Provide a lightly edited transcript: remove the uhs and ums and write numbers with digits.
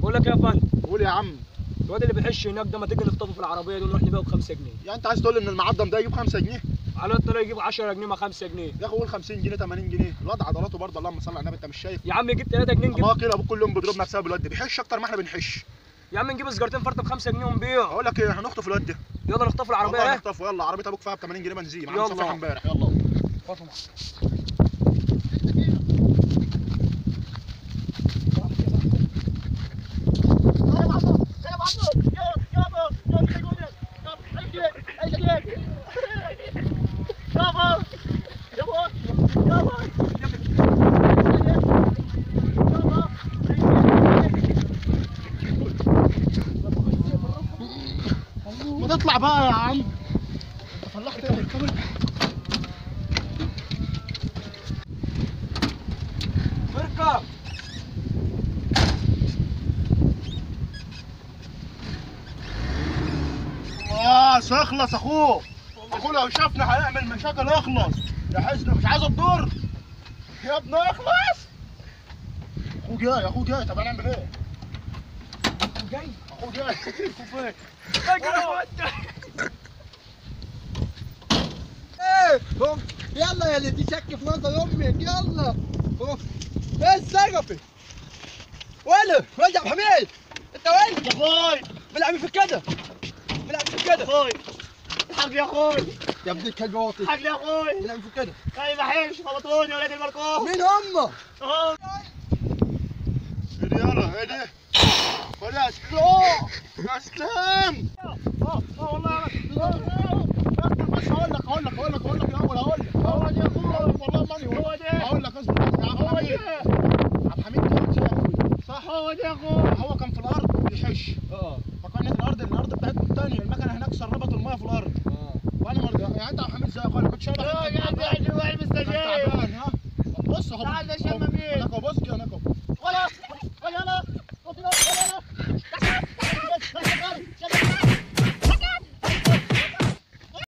بقول لك يا فندم. قول يا عم. الواد اللي بيحش هناك ده ما تيجي نخطفه في العربيه دي ونروح نبيعه ب 5 جنيه. يعني انت عايز تقول لي ان المعضم ده يجيب 5 جنيه؟ على الطريق يجيب 10 جنيه ما 5 جنيه. يا اخي قول 50 جنيه 80 جنيه، الواد عضلاته برضه اللهم صل على النبي، انت مش شايف؟ يا عم يجيب 3 جنيه نجيب. الله كده ابوك كل يوم بيضربنا بسبب الواد ده، بيحش اكتر ما احنا بنحش. يا عم نجيب سجارتين فرطه ب 5 جنيه ونبيعه. اقول لك ايه، هنخطف الواد ده. يلا نخطف العربيه. والله نخطفه، يلا عربيه ابوك فيها ب 80 جنيه بنزين، معانا يلا. صفيحه امبارح، يلا. ما تطلع بقى يا عم، انت فلحت ايه الكاميرا؟ اركب. خلاص اخلص اخوه لو شافنا هيعمل مشاكل، اخلص يا حزن، مش عايز الدور يا ابني، اخلص. اخوه جاي طب هنعمل ايه؟ اخوه جاي فين؟ يلا يا اللي تشك في نظر امك، يلا. ايه السقفي؟ وين يا ابو حميد؟ انت وين؟ يا اخوي بلعب في كده، بلعب في كده. اخوي الحق يا اخوي، يا ابن الكلب واطي، الحق يا اخوي، بلعب في كده. اي بحيش خبطوني يا ولاد المركوب. مين هم؟ اهو ايدي، يلا ايدي، خد يا اسلام يا اسلام. والله بس هقول لك الاول، هو ده يا اخوي، والله ماني هو ده، هقول لك اصبر بس يا عبد الحميد. عبد الحميد كان يا اخوي، صح هو ده يا اخوي، هو كان في الارض بيحش، فكانت الارض بتاعتكم الثانيه، المكنه هناك سربت الميه في الارض، وانا يعني انت يا عبد الحميد زي اخويا كنت شايف. يا عم واحد مستجيب،